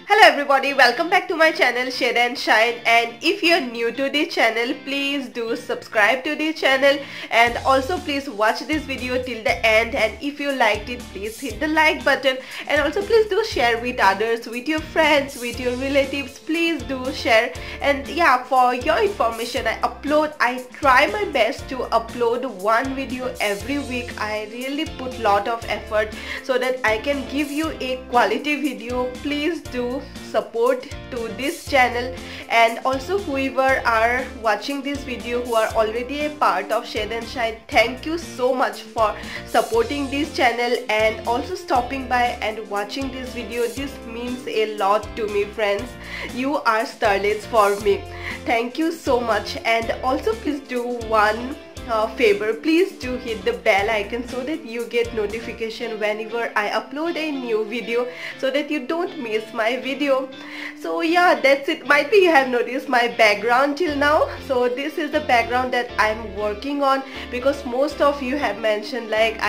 Hello everybody, welcome back to my channel Shade and Shine, and if you're new to the channel, please do subscribe to the channel and also please watch this video till the end, and if you liked it, please hit the like button and also please do share with others, with your friends, with your relatives. Please do share. And yeah, for your information, I try my best to upload one video every week. I really put lot of effort so that I can give you a quality video. Please do support to this channel, and also whoever are watching this video who are already a part of Shade and Shine, thank you so much for supporting this channel and also stopping by and watching this video. This means a lot to me, friends. You are starlets for me. Thank you so much. And also please do one favor, please do hit the bell icon so that you get notification whenever I upload a new video, so that you don't miss my video. So yeah, that's it. Might be you have noticed my background till now. So this is the background that I'm working on, because most of you have mentioned like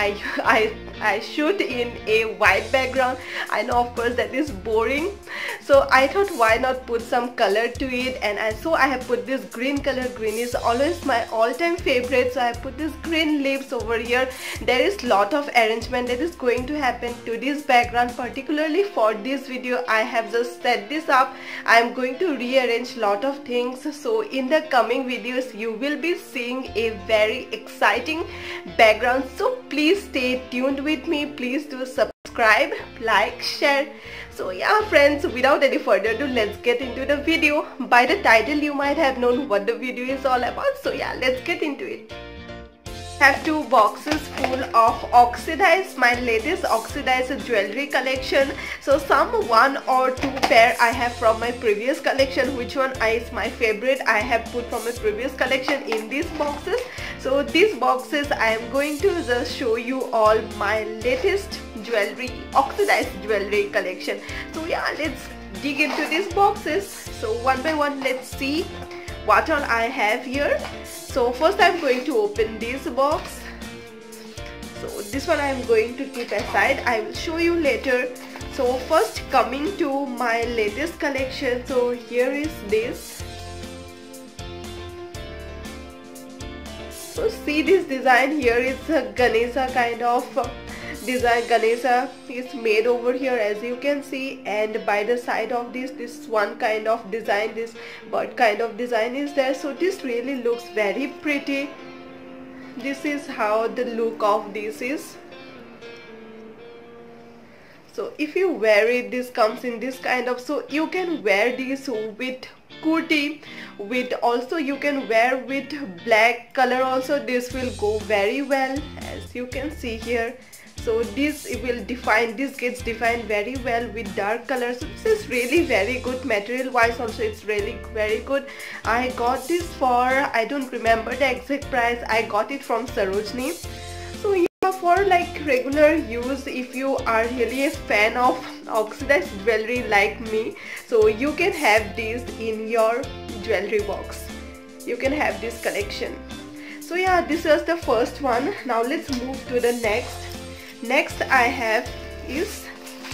I shoot in a white background. I know of course that is boring, so I thought why not put some color to it, and so I have put this green color. Green is always my all-time favorite, so I put this green leaves over here. There is lot of arrangement that is going to happen to this background, particularly for this video. I have just set this up. I am going to rearrange lot of things, so in the coming videos you will be seeing a very exciting background. So please stay tuned with me. Please do subscribe, like, share. So yeah friends, without any further ado, let's get into the video. By the title you might have known what the video is all about, so yeah, let's get into it. Have two boxes full of oxidized, my latest oxidized jewelry collection. So some one or two pair I have from my previous collection. Which one is my favorite I have put from my previous collection in these boxes. So these boxes I am going to just show you all my latest jewelry, oxidized jewelry collection. So yeah, let's dig into these boxes. So one by one, let's see what all I have here. So first I'm going to open this box. So this one I'm going to keep aside, I will show you later. So first, coming to my latest collection, so here is this. So see this design here, it's a Ganesha kind of design. Ganesha is made over here as you can see, and by the side of this one kind of design, this bird kind of design is there. So this really looks very pretty. This is how the look of this is. So if you wear it, this comes in this kind of, so you can wear this with kurti, with also you can wear with black color also. This will go very well as you can see here. So this will define, this gets defined very well with dark colors. So this is really very good. Material wise also it's really very good. I got this for, I don't remember the exact price, I got it from Sarojini. So yeah, for like regular use, if you are really a fan of oxidized jewelry like me, so you can have this in your jewelry box. You can have this collection. So yeah, this was the first one. Now let's move to the next. Next I have is,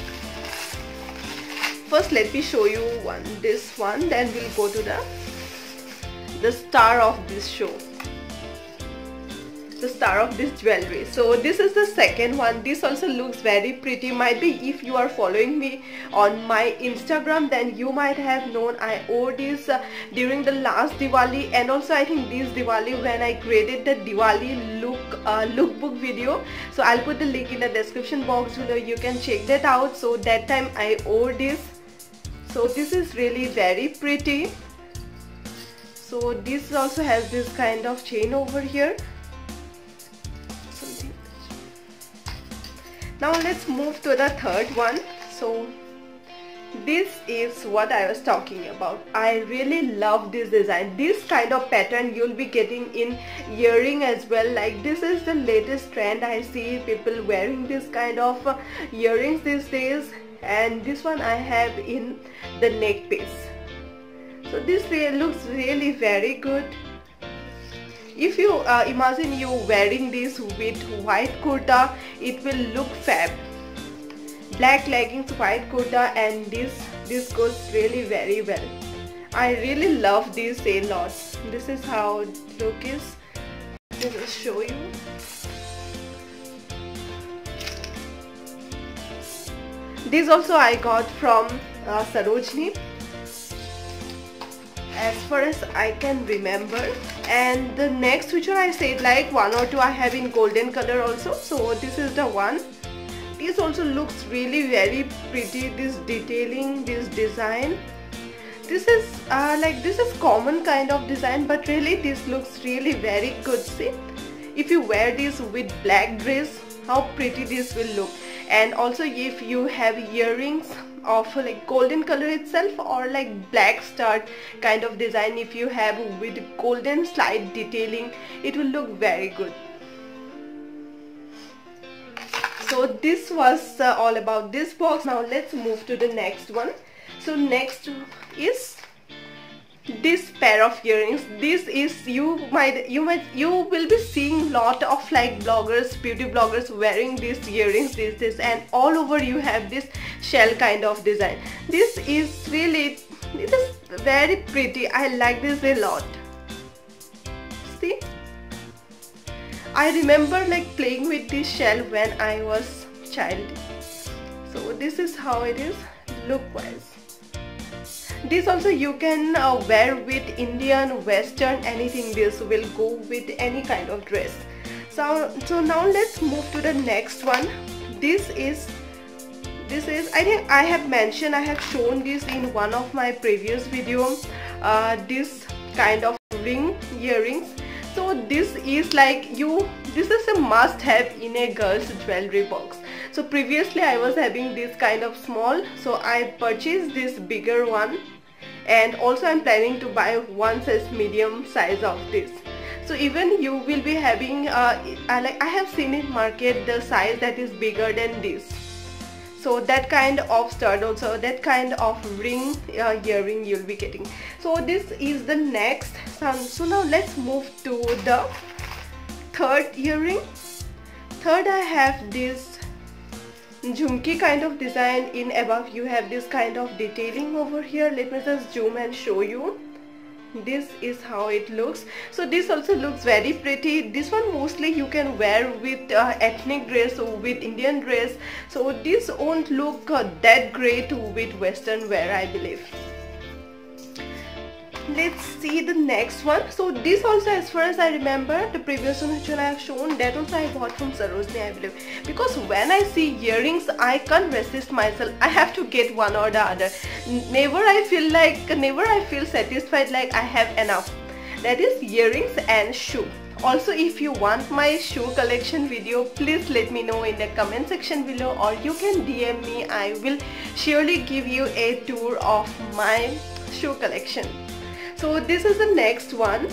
first let me show you this one, then we'll go to the star of this show, the star of this jewelry. So this is the second one. This also looks very pretty. Might be if you are following me on my Instagram, then you might have known I wore this during the last Diwali, and also I think this Diwali when I created the Diwali lookbook video. So I'll put the link in the description box below, you can check that out. So that time I wore this. So this is really very pretty. So this also has this kind of chain over here. Now let's move to the third one. So this is what I was talking about. I really love this design. This kind of pattern you'll be getting in earring as well. Like this is the latest trend. I see people wearing this kind of earrings these days, and this one I have in the neck piece. So this really looks really very good. If you imagine you wearing this with white kurta, it will look fab. black leggings, white kurta, and this goes really very well. I really love this a lot. This is how it look is. Let me show you. This also I got from Sarojini, as far as I can remember. And the next which one I said like one or two I have in golden color also. So this is the one. This also looks really very pretty. This detailing, this design. This is this is common kind of design, but really this looks really very good. See, if you wear this with black dress, how pretty this will look. And also if you have earrings of like golden color itself, or like black stud kind of design, if you have with golden slide detailing, it will look very good. So this was all about this box. Now let's move to the next one. So next is this pair of earrings. This is you will be seeing lot of like bloggers, beauty bloggers wearing these earrings these days, and all over you have this shell kind of design. This is very pretty. I like this a lot. See, I remember like playing with this shell when I was child. So this is how it is look wise. This also you can wear with Indian, Western, anything. This will go with any kind of dress. So now let's move to the next one. This is I think I have shown this in one of my previous video. This kind of ring earrings. So this is like this is a must have in a girl's jewelry box. So previously I was having this kind of small, so I purchased this bigger one, and also I'm planning to buy one size medium size of this. So even you will be having I have seen in market the size that is bigger than this. So that kind of stud, also that kind of ring earring you'll be getting. So this is the next. So now let's move to the third earring. Third, I have this jhumki kind of design. In above you have this kind of detailing over here. Let me just zoom and show you. This is how it looks. So this also looks very pretty. This one mostly you can wear with ethnic dress or with Indian dress. So this won't look that great with Western wear, I believe. Let's see the next one. So this also, as far as I remember, the previous one which I have shown, that also I bought from Sarojini, I believe. Because when I see earrings, I can't resist myself. I have to get one or the other. Never I feel satisfied like I have enough. That is earrings and shoe. Also, if you want my shoe collection video, please let me know in the comment section below, or you can DM me. I will surely give you a tour of my shoe collection. So this is the next one.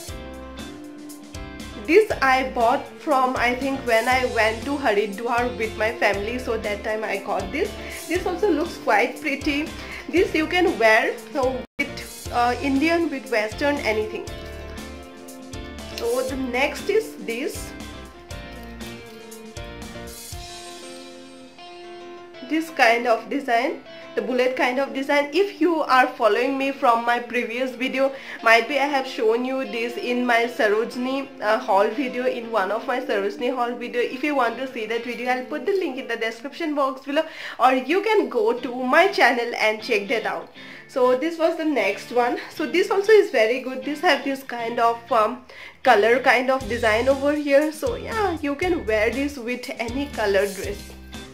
This I bought from, I think, when I went to Haridwar with my family. So that time I got this. This also looks quite pretty. This you can wear with Indian, with Western, anything. So the next is this kind of design, the bullet kind of design. If you are following me from my previous video, might be I have shown you this in my Sarojini haul video, in one of my Sarojini haul video. If you want to see that video, I'll put the link in the description box below, or you can go to my channel and check that out. So this was the next one. So this also is very good. This have this kind of color kind of design over here. So yeah, you can wear this with any color dress.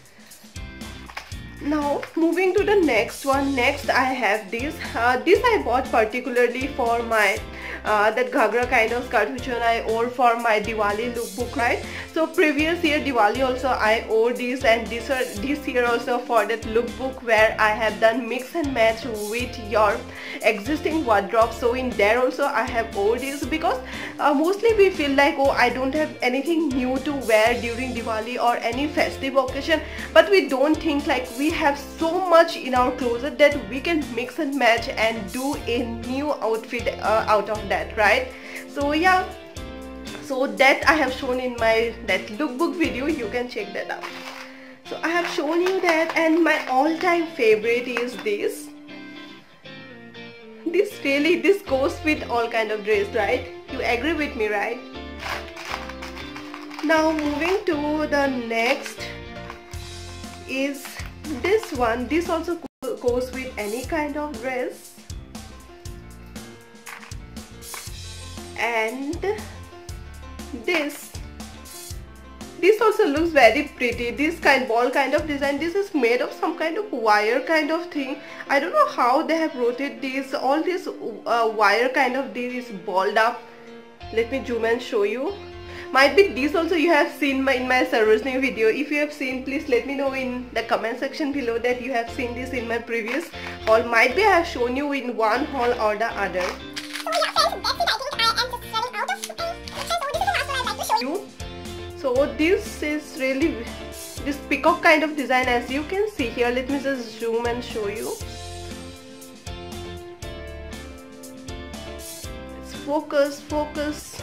Now moving to the next one. Next I have this. This I bought particularly for my that ghagra kind of skirt which one I wore for my Diwali lookbook, right? So previous year Diwali also I wore this, and this year also for that lookbook where I have done mix and match with your existing wardrobe. So in there also I have wore this, because mostly we feel like, oh, I don't have anything new to wear during Diwali or any festive occasion, but we don't think like we have so much in our closet that we can mix and match and do a new outfit out of that, right? So yeah, so that I have shown in my that lookbook video. You can check that out. So I have shown you that, and my all-time favorite is this. This goes with all kind of dress, right? You agree with me, right? Now moving to the next is this one. This also goes with any kind of dress, and this also looks very pretty. This ball kind of design. This is made of some kind of wire kind of thing. I don't know how they have rotated this. All this wire kind of this is balled up. Let me zoom and show you. Might be this also you have seen in my Sarojini video. If you have seen, please let me know in the comment section below that you have seen this in my previous haul. Might be I have shown you in one haul or the other. So this is really this peacock kind of design, as you can see here. Let me just zoom and show you. It's focusing,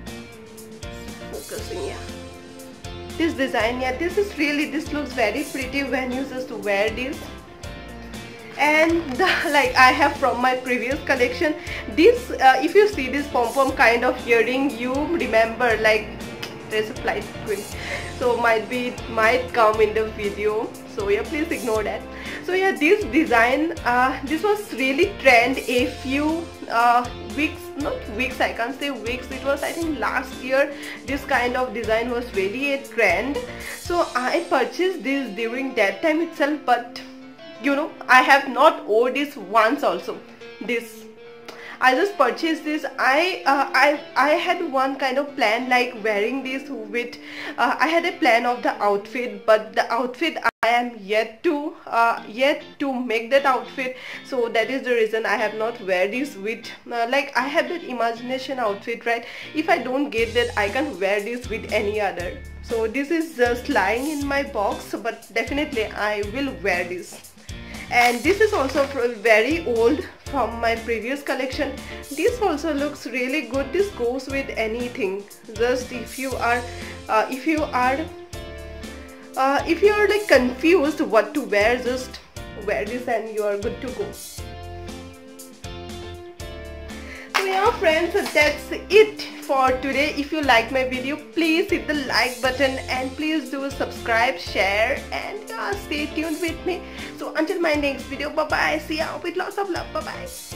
yeah. This design, yeah, this looks very pretty when you just wear this. And like I have from my previous collection, this if you see this pom-pom kind of earring, you remember, like, there's a flight going, so might come in the video, so yeah, please ignore that. So yeah, this design, this was really trend a few weeks, not weeks, I can't say weeks, it was I think last year. This kind of design was really a trend, so I purchased this during that time itself. But you know, I have not worn this once also. I just purchased this. I had one kind of plan, like wearing this with I had a plan of the outfit, but the outfit I am yet to make that outfit. So that is the reason I have not wear this with like I have that imagination outfit, right? If I don't get that, I can wear this with any other. So this is just lying in my box, but definitely I will wear this. And this is also very old from my previous collection. This also looks really good. This goes with anything. Just if you are like confused what to wear, just wear this and you are good to go. So yeah friends, so that's it for today. If you like my video, please hit the like button and please do subscribe, share, and stay tuned with me. So until my next video, bye bye. See ya with lots of love. Bye bye.